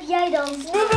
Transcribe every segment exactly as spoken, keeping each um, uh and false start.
jij dan?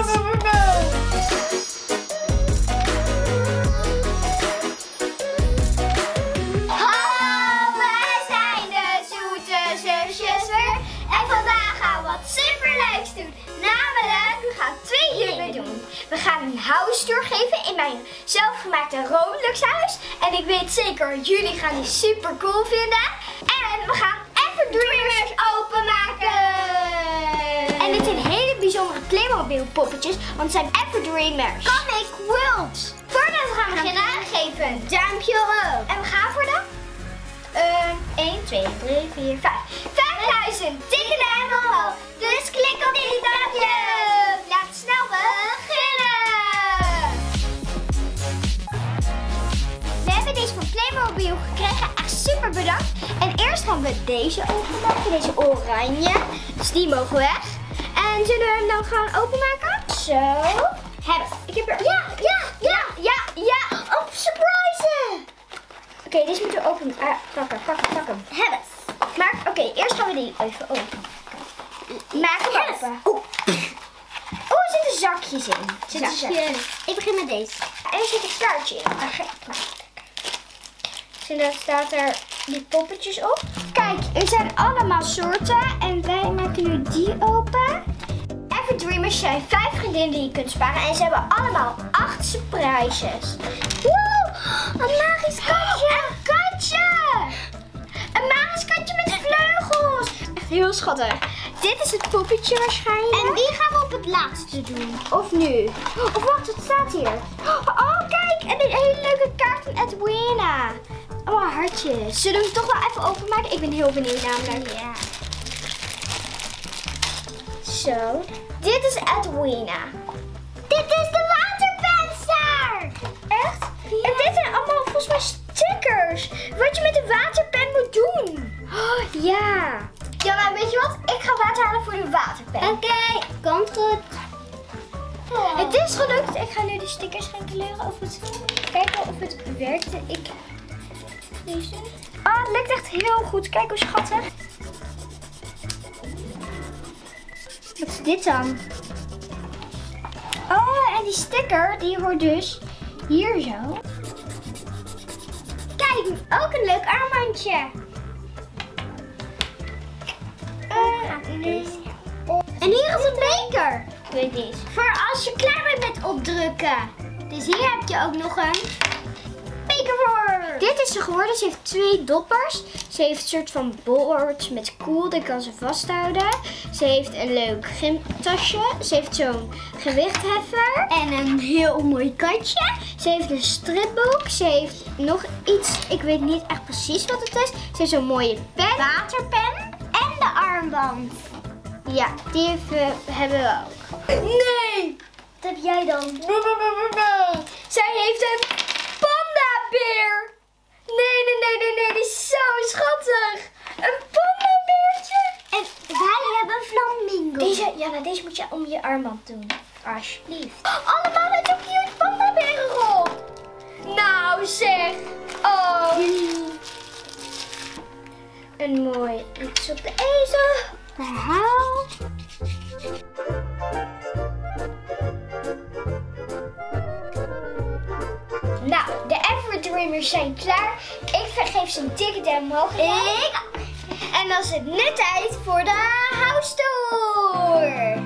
Hallo, wij zijn de zoete zusjes weer. En vandaag gaan we wat superleuks doen. Namelijk, we gaan twee dingen doen. We gaan een house tour geven in mijn zelfgemaakte Roblox huis. En ik weet zeker, jullie gaan die super cool vinden. En we gaan Everdreamers openmaken. En dit zijn hele bijzondere Playmobil poppetjes, want het zijn Everdreamers. Comic World. Voordat we gaan beginnen, geef een duimpje omhoog. En we gaan voor de uh, één, twee, drie, vier, vijf. vijfduizend tikken duimen omhoog. Dus klik op die duimpje. Laten we snel beginnen. We hebben deze van Playmobil gekregen. Echt super bedankt. En eerst gaan we deze openmaken. Deze oranje. Dus die mogen weg. En zullen we hem dan gaan openmaken? Zo. Hebben. Ik heb er. Ja, ja, ja, ja, ja. Op surprise. Oké, okay, deze moeten we open ah, pakken, pakken, pakken. Hebben. Maar oké, okay, eerst gaan we die even open. Maak hem open. Oeh. Oeh, er zitten zakjes in. Zitten zakjes. Ik begin met deze. En er zit een kaartje in. Er staat er die poppetjes op. Kijk, er zijn allemaal soorten. En wij maken nu die open. Everdreamers zijn vijf vriendinnen die je kunt sparen. En ze hebben allemaal acht surprises. Wow, een magisch katje. Een katje. Een magisch katje met vleugels. Echt heel schattig. Dit is het poppetje waarschijnlijk. En die gaan we op het laatste doen. Of nu. Of wacht, wat staat hier? Oh, kijk. En een hele leuke kaart van Edwina. Oh, hartjes. Zullen we hem toch wel even openmaken? Ik ben heel benieuwd namelijk. Ja. Zo. Dit is Edwina. Dit is de waterpenster. Echt? Ja. En dit zijn allemaal volgens mij stickers. Wat je met een waterpen moet doen. Oh, ja. Jana, weet je wat? Ik ga water halen voor de waterpen. Oké, okay, komt goed. Oh. Het is gelukt. Ik ga nu de stickers gaan kleuren. Of het, kijken of het werkte. Ik... Deze. Oh, het lukt echt heel goed. Kijk hoe schattig. Wat is dit dan? Oh, en die sticker die hoort dus hier zo. Kijk, ook een leuk armbandje. Uh, deze. En hier is een beker. Ik weet niet. Voor als je klaar bent met opdrukken. Dus hier heb je ook nog een beker voor. Dit is ze geworden. Ze heeft twee doppers. Ze heeft een soort van bord met koel. Die kan ze vasthouden. Ze heeft een leuk gymtasje. Ze heeft zo'n gewichtheffer. En een heel mooi katje. Ze heeft een stripboek. Ze heeft nog iets. Ik weet niet echt precies wat het is. Ze heeft zo'n mooie pen. Waterpen. En de armband. Ja, die heeft, hebben we ook. Nee! Wat heb jij dan? Nee, nee, nee, nee, nee. Zij heeft een pandabeer. Nee, nee, nee, nee, nee. Die is zo schattig. Een pandabeertje. En wij hebben een flamingo. Deze, ja, nou, deze moet je om je armband doen. Alsjeblieft. Allemaal met een cute pandabeer erop. Nou zeg. Oh. Een mooi iets op de ezel. Verhaal. Nou, de Everdreamers zijn klaar. Ik geef ze een dikke duim omhoog. Ik. En dan is het nu tijd voor de house tour.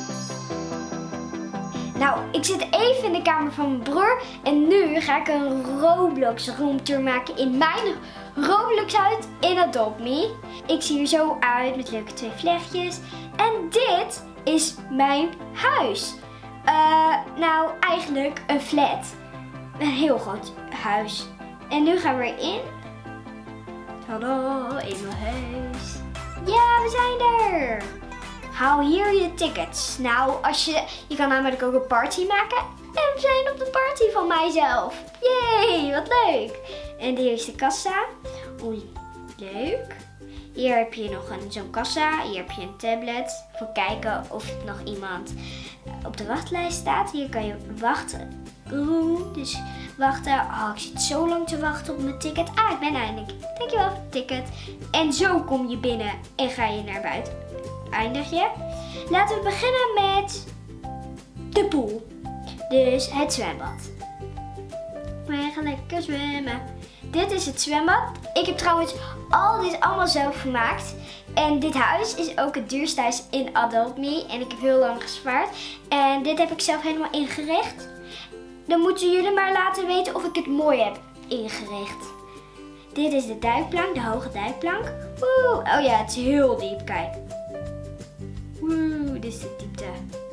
Nou, ik zit even in de kamer van mijn broer. En nu ga ik een Roblox roomtour maken in mijn Roblox huis in Adopt Me. Ik zie er zo uit met leuke twee vlechtjes. En dit is mijn huis. Uh, nou, eigenlijk een flat. Een heel groot huis. En nu gaan we erin. Hallo, in mijn huis. Ja, we zijn er. Haal hier je tickets. Nou, als je, je kan namelijk ook een party maken. En we zijn op de party van mijzelf. Yay, wat leuk. En hier is de kassa. Oei, leuk. Hier heb je nog zo'n kassa. Hier heb je een tablet. Voor kijken of nog iemand op de wachtlijst staat. Hier kan je wachten. Dus wachten. Oh, ik zit zo lang te wachten op mijn ticket. Ah, ik ben eindelijk. Dankjewel voor het ticket. En zo kom je binnen en ga je naar buiten. Eindig je. laten we beginnen met de pool. Dus het zwembad. We gaan lekker zwemmen. Dit is het zwembad. Ik heb trouwens al dit allemaal zelf gemaakt. En dit huis is ook het duurste huis in Adopt Me. En ik heb heel lang gespaard. En dit heb ik zelf helemaal ingericht. Dan moeten jullie maar laten weten of ik het mooi heb ingericht. Dit is de duikplank, de hoge duikplank. Woe. Oh ja, het is heel diep, kijk. Woe, dit is de diepte.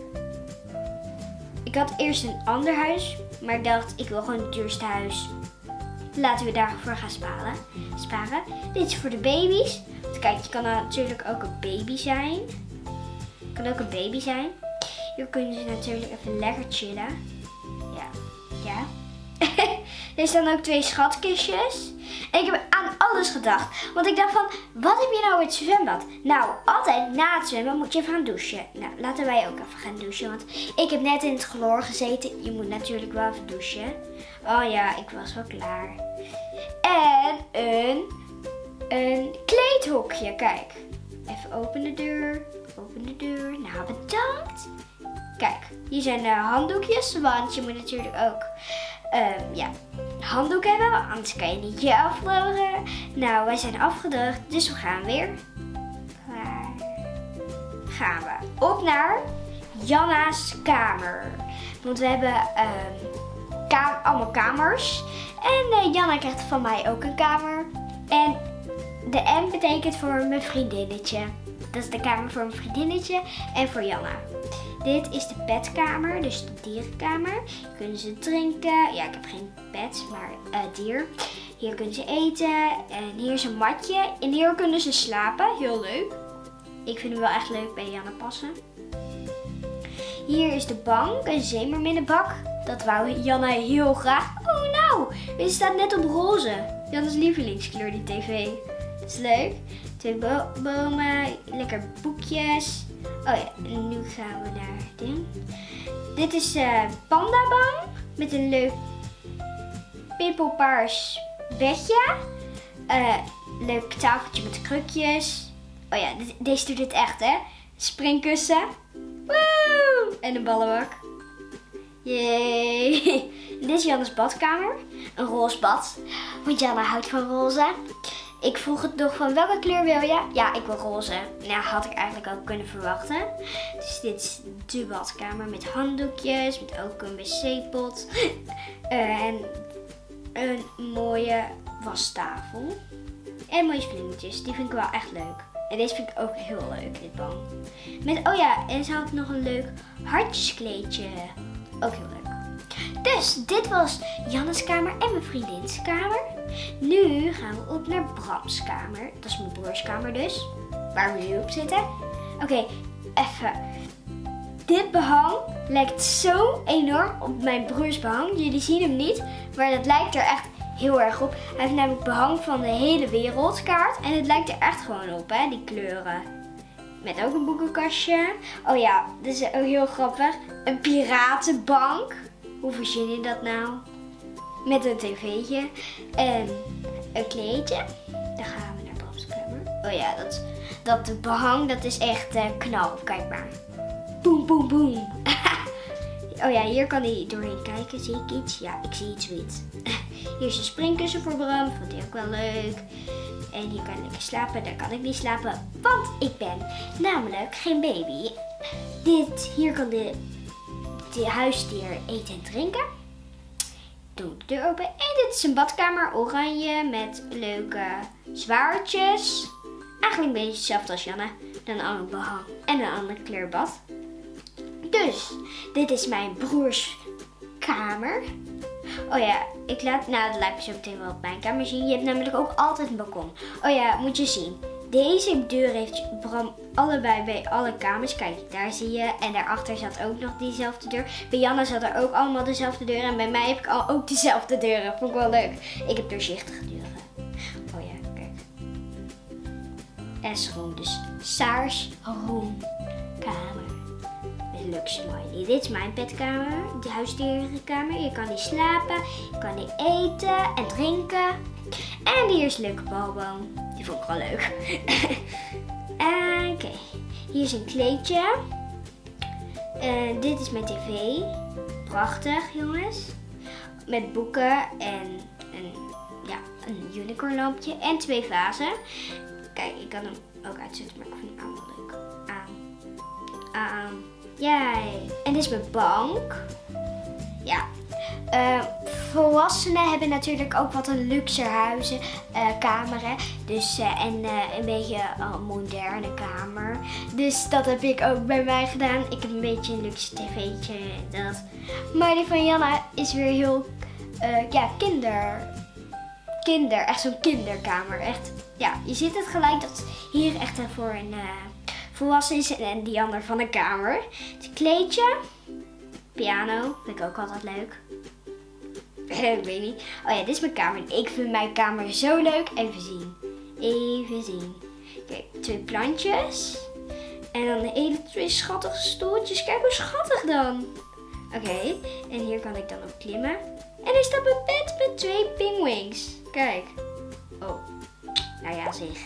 Ik had eerst een ander huis, maar ik dacht, ik wil gewoon het duurste huis. Laten we daarvoor gaan sparen. sparen. Dit is voor de baby's. Want kijk, je kan natuurlijk ook een baby zijn. Je kan ook een baby zijn. Hier kunnen ze natuurlijk even lekker chillen. Ja, ja. Er staan ook twee schatkistjes. En ik heb aan alles gedacht. Want ik dacht van, wat heb je nou met het zwembad? Nou, altijd na het zwemmen moet je even gaan douchen. Nou, laten wij ook even gaan douchen. Want ik heb net in het chloor gezeten. Je moet natuurlijk wel even douchen. Oh ja, ik was wel klaar. En een, een kleedhokje. Kijk, even open de deur. Open de deur. Nou, bedankt. Kijk, hier zijn de handdoekjes. Want je moet natuurlijk ook... Um, ja, handdoek hebben, anders kan je niet je afdrogen. Nou, wij zijn afgedroogd, dus we gaan weer. Waar gaan we? Op naar Janna's kamer. Want we hebben um, ka allemaal kamers. En uh, Janna krijgt van mij ook een kamer. En de M betekent voor mijn vriendinnetje. Dat is de kamer voor mijn vriendinnetje en voor Janna. Dit is de petkamer, dus de dierenkamer. Hier kunnen ze drinken. Ja, ik heb geen pet, maar uh, dier. Hier kunnen ze eten. En hier is een matje. En hier kunnen ze slapen. Heel leuk. Ik vind hem wel echt leuk bij Janna passen. Hier is de bank, een zeemerminnenbak. Dat wou Janna heel graag. Oh nou, deze staat net op roze. Janna's lievelingskleur, die tv. Dat is leuk. Twee bo bomen, lekker boekjes. Oh ja, en nu gaan we naar het ding. Dit is uh, pandabank met een leuk pimpelpaars bedje. Uh, leuk tafeltje met krukjes. Oh ja, dit, deze doet het echt, hè. Springkussen. Woe! En een ballenbak. Yay! Dit is Janna's badkamer. Een roze bad. Want Janna houdt van roze. Ik vroeg het nog van welke kleur wil je? Ja, ik wil roze. Nou, had ik eigenlijk ook kunnen verwachten. Dus dit is de badkamer met handdoekjes. Met ook een wc-pot. Uh, en een mooie wastafel. En mooie vlindertjes. Die vind ik wel echt leuk. En deze vind ik ook heel leuk, dit bank. Met, oh ja, en ze had nog een leuk hartjeskleedje. Ook heel leuk. Dus dit was Janna's kamer en mijn vriendin's kamer. Nu gaan we op naar Bram's kamer. Dat is mijn broers kamer dus. Waar we nu op zitten. Oké, okay, even. Dit behang lijkt zo enorm op mijn broers behang. Jullie zien hem niet, maar dat lijkt er echt heel erg op. Hij heeft namelijk behang van de hele wereldkaart. En het lijkt er echt gewoon op, hè, die kleuren. Met ook een boekenkastje. Oh ja, dit is ook heel grappig. Een piratenbank. Hoe verzin je dat nou? Met een tv'tje. En een kleedje. Dan gaan we naar Bram's kamer. Oh ja, dat, dat behang, dat is echt uh, knal. Kijk maar. Boem, boem, boem. Oh ja, hier kan hij doorheen kijken. Zie ik iets? Ja, ik zie iets wit. Hier is een springkussen voor Bram. Vond hij ook wel leuk. En hier kan ik lekker slapen. Daar kan ik niet slapen. Want ik ben namelijk geen baby. Dit, hier kan de, de huisdier eten en drinken. Doe de deur open. En dit is een badkamer. Oranje met leuke zwaardjes. Eigenlijk een beetje hetzelfde als Janna. Dan een ander behang. En een andere kleur bad. Dus, dit is mijn broers kamer. Oh ja, ik laat, nou dat laat ik zo meteen wel op mijn kamer zien. Je hebt namelijk ook altijd een balkon. Oh ja, moet je zien. Deze deur heeft Bram allebei bij alle kamers. Kijk, daar zie je. En daarachter zat ook nog diezelfde deur. Bij Janna zat er ook allemaal dezelfde deur. En bij mij heb ik al ook dezelfde deuren. Vond ik wel leuk. Ik heb doorzichtige deuren. Oh ja, kijk. En schoon. Dus Saars Room kamer. Met leuk smiley. Dit is mijn bedkamer. De huisdierenkamer. Je kan hier slapen. Je kan hier eten en drinken. En hier is een leuke balboom. Die vond ik wel leuk. Oké. Okay. Hier is een kleedje. En dit is mijn tv. Prachtig, jongens. Met boeken en een, ja, een unicorn lampje en twee vazen. Kijk, ik kan hem ook uitzetten, maar ik vind hem allemaal leuk. Aan. Aan. Jij. En dit is mijn bank. Ja. Uh, volwassenen hebben natuurlijk ook wat een luxe huizen, uh, kameren. Dus, uh, en uh, een beetje een uh, moderne kamer. Dus dat heb ik ook bij mij gedaan. Ik heb een beetje een luxe tv'tje en dat. Maar die van Janna is weer heel, uh, ja, kinder. Kinder, echt zo'n kinderkamer. Echt, ja, je ziet het gelijk dat hier echt voor een uh, volwassen is en die ander van een kamer. Het is een kleedje. Piano, vind ik ook altijd leuk. Ik weet niet. Oh ja, dit is mijn kamer. Ik vind mijn kamer zo leuk. Even zien. Even zien. Kijk, twee plantjes. En dan de hele twee schattige stoeltjes. Kijk hoe schattig dan. Oké, okay. En hier kan ik dan op klimmen. En er staat mijn bed met twee pingwings. Kijk. Oh. Nou ja, zeg.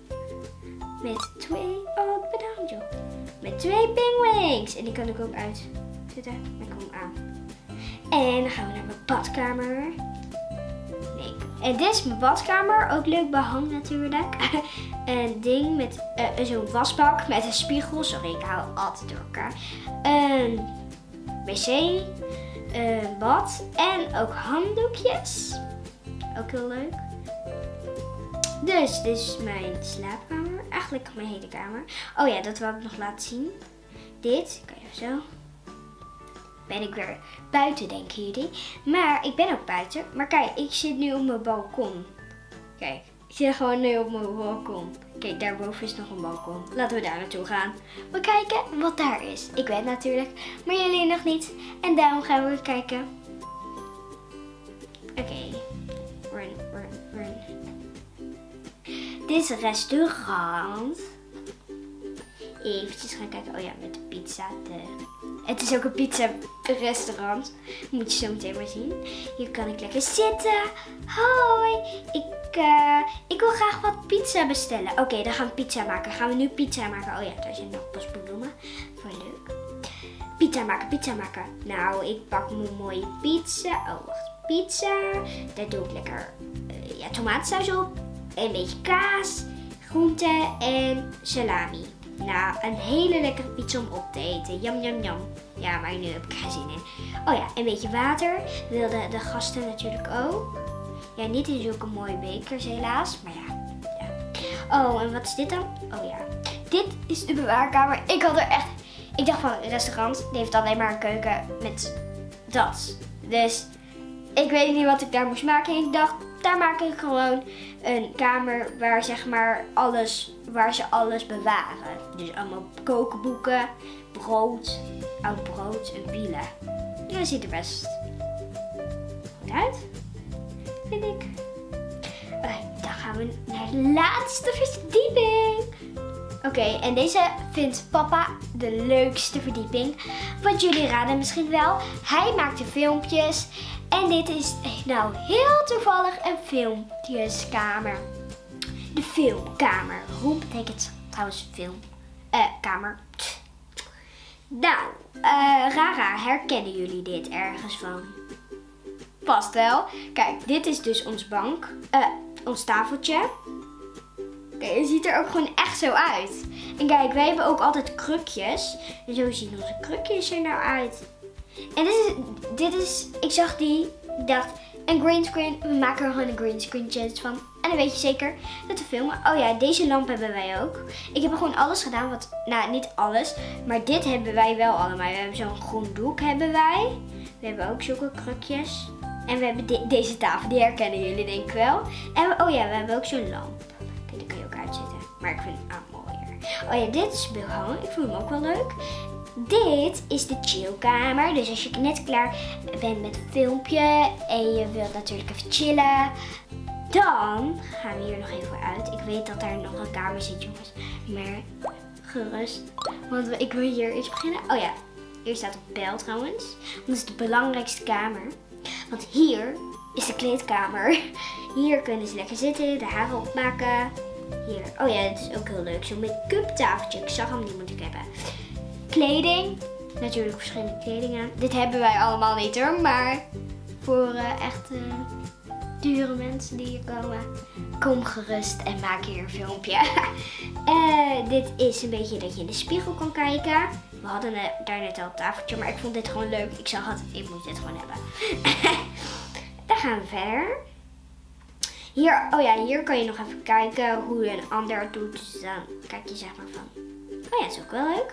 Met twee... Oh, bedankt joh. Met twee pingwings. En die kan ik ook uitzetten. Dan kom ik aan. En dan gaan we naar mijn badkamer. Nee. En dit is mijn badkamer. Ook leuk behang natuurlijk. Een ding met uh, zo'n wasbak met een spiegel. Sorry, ik hou altijd door elkaar. Een wc. Een bad. En ook handdoekjes. Ook heel leuk. Dus dit is mijn slaapkamer. Eigenlijk mijn hele kamer. Oh ja, dat wil ik nog laten zien. Dit. Kan je zo. Ben ik weer buiten, denken jullie. Maar ik ben ook buiten. Maar kijk, ik zit nu op mijn balkon. Kijk, ik zit gewoon nu op mijn balkon. Kijk, daarboven is nog een balkon. Laten we daar naartoe gaan. We kijken wat daar is. Ik weet natuurlijk, maar jullie nog niet. En daarom gaan we kijken. Oké. Okay. Run, run, run. Dit is een restaurant. Eventjes gaan kijken. Oh ja, met de pizza. De... Het is ook een pizza restaurant. Moet je zo meteen maar zien. Hier kan ik lekker zitten. Hoi. Ik, uh, ik wil graag wat pizza bestellen. Oké, okay, dan gaan we pizza maken. Gaan we nu pizza maken. Oh ja, daar zijn nog paspoelonnen. Voor leuk. Pizza maken, pizza maken. Nou, ik pak mijn mooie pizza. Oh, wacht. Pizza. Daar doe ik lekker uh, ja, tomatensaus op. Een beetje kaas, groenten en salami. Nou, een hele lekkere pizza om op te eten. Jam, jam, jam. Ja, maar nu heb ik geen zin in. Oh ja, een beetje water. Wilden de gasten natuurlijk ook. Ja, niet in zulke mooie bekers helaas. Maar ja, ja. Oh, en wat is dit dan? Oh ja. Dit is de bewaarkamer. Ik had er echt... Ik dacht van, een restaurant, die heeft alleen maar een keuken met dat. Dus ik weet niet wat ik daar moest maken. Ik dacht, daar maak ik gewoon een kamer waar zeg maar alles, waar ze alles bewaren. Dus allemaal kookboeken, brood, oud brood en wielen. Ja, dat ziet er best goed uit, vind ik. Okay, dan gaan we naar de laatste verdieping. Oké, okay, en deze vindt papa de leukste verdieping. Want jullie raden misschien wel, hij maakte filmpjes. En dit is nou heel toevallig een filmpjeskamer. De filmkamer. Hoe betekent trouwens film? Eh, kamer. Nou, uh, Rara, herkennen jullie dit ergens van? Past wel. Kijk, dit is dus ons bank. Uh, ons tafeltje. Kijk, het ziet er ook gewoon echt zo uit. En kijk, wij hebben ook altijd krukjes. En zo zien onze krukjes er nou uit. En dit is, dit is, ik zag die, ik dacht, een greenscreen, we maken er gewoon een greenscreen challenge van. En dan weet je zeker dat te filmen. Oh ja, deze lamp hebben wij ook. Ik heb gewoon alles gedaan, wat, nou niet alles, maar dit hebben wij wel allemaal. We hebben zo'n groen doek hebben wij. We hebben ook zulke krukjes. En we hebben de, deze tafel, die herkennen jullie denk ik wel. En we, oh ja, we hebben ook zo'n lamp. Oké, die kun je ook uitzetten. Maar ik vind hem ah, mooier. Oh ja, dit is behang. Ik vind hem ook wel leuk. Dit is de chillkamer. Dus als je net klaar bent met een filmpje en je wilt natuurlijk even chillen, dan gaan we hier nog even uit. Ik weet dat daar nog een kamer zit, jongens. Maar gerust. Want ik wil hier eerst beginnen. Oh ja, hier staat een bel trouwens. Dat is de belangrijkste kamer. Want hier is de kleedkamer. Hier kunnen ze lekker zitten, de haren opmaken. Hier. Oh ja, dit is ook heel leuk. Zo'n make-up tafeltje. Ik zag hem, die moet ik hebben. Kleding. Natuurlijk verschillende kledingen. Dit hebben wij allemaal niet hoor. Maar voor uh, echt uh, dure mensen die hier komen. Kom gerust en maak hier een filmpje. uh, dit is een beetje dat je in de spiegel kan kijken. We hadden uh, daar net al een tafeltje. Maar ik vond dit gewoon leuk. Ik zag het. Ik moet dit gewoon hebben. Dan gaan we verder. Hier, oh ja, hier kan je nog even kijken hoe een ander het doet. Dus dan kijk je zeg maar van, oh ja, dat is ook wel leuk.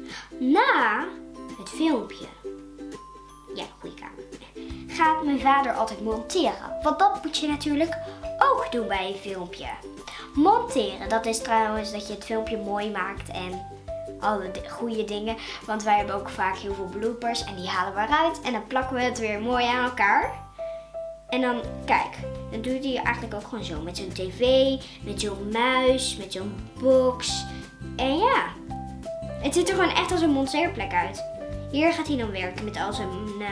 Na het filmpje, ja, goede kamer, gaat mijn vader altijd monteren. Want dat moet je natuurlijk ook doen bij een filmpje. Monteren, dat is trouwens dat je het filmpje mooi maakt en alle goede dingen. Want wij hebben ook vaak heel veel bloopers en die halen we eruit. En dan plakken we het weer mooi aan elkaar. En dan, kijk, dan doet hij eigenlijk ook gewoon zo. Met zo'n tv, met zo'n muis, met zo'n box. En ja, het ziet er gewoon echt als een monteerplek uit. Hier gaat hij dan werken met al zijn uh,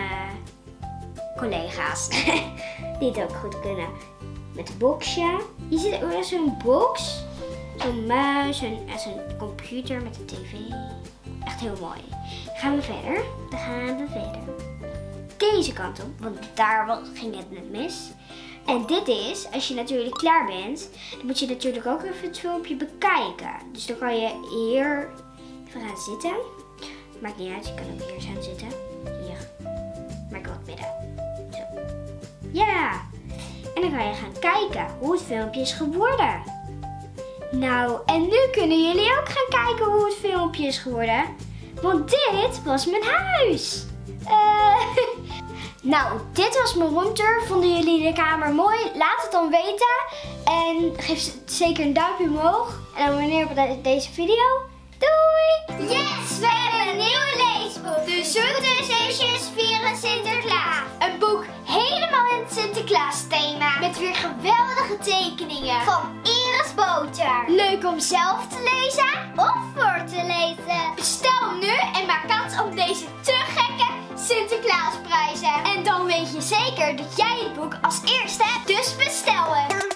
collega's. Die het ook goed kunnen. Met een boxje. Hier zit ook zo'n box. Zo'n muis en zo'n computer met een tv. Echt heel mooi. Gaan we verder? Dan gaan we verder. Deze kant op, want daar ging het net mis. En dit is, als je natuurlijk klaar bent, dan moet je natuurlijk ook even het filmpje bekijken. Dus dan kan je hier even gaan zitten. Maakt niet uit, je kan ook hier gaan zitten. Hier. Maar ik wil het midden. Zo. Ja. En dan kan je gaan kijken hoe het filmpje is geworden. Nou, en nu kunnen jullie ook gaan kijken hoe het filmpje is geworden. Want dit was mijn huis. Uh, nou, dit was mijn roomtour. Vonden jullie de kamer mooi? Laat het dan weten. En geef zeker een duimpje omhoog. En abonneer op deze video. Doei! Yes, we hebben een nieuwe leesboek. De Zoete Zeesjes vieren Sinterklaas. Een boek helemaal in het Sinterklaas thema. Met weer geweldige tekeningen. Van Iris Boter. Leuk om zelf te lezen of voor te lezen. Bestel nu en maak kans op deze te gekke Sinterklaasprijzen. En dan weet je zeker dat jij het boek als eerste hebt. Dus bestel hem.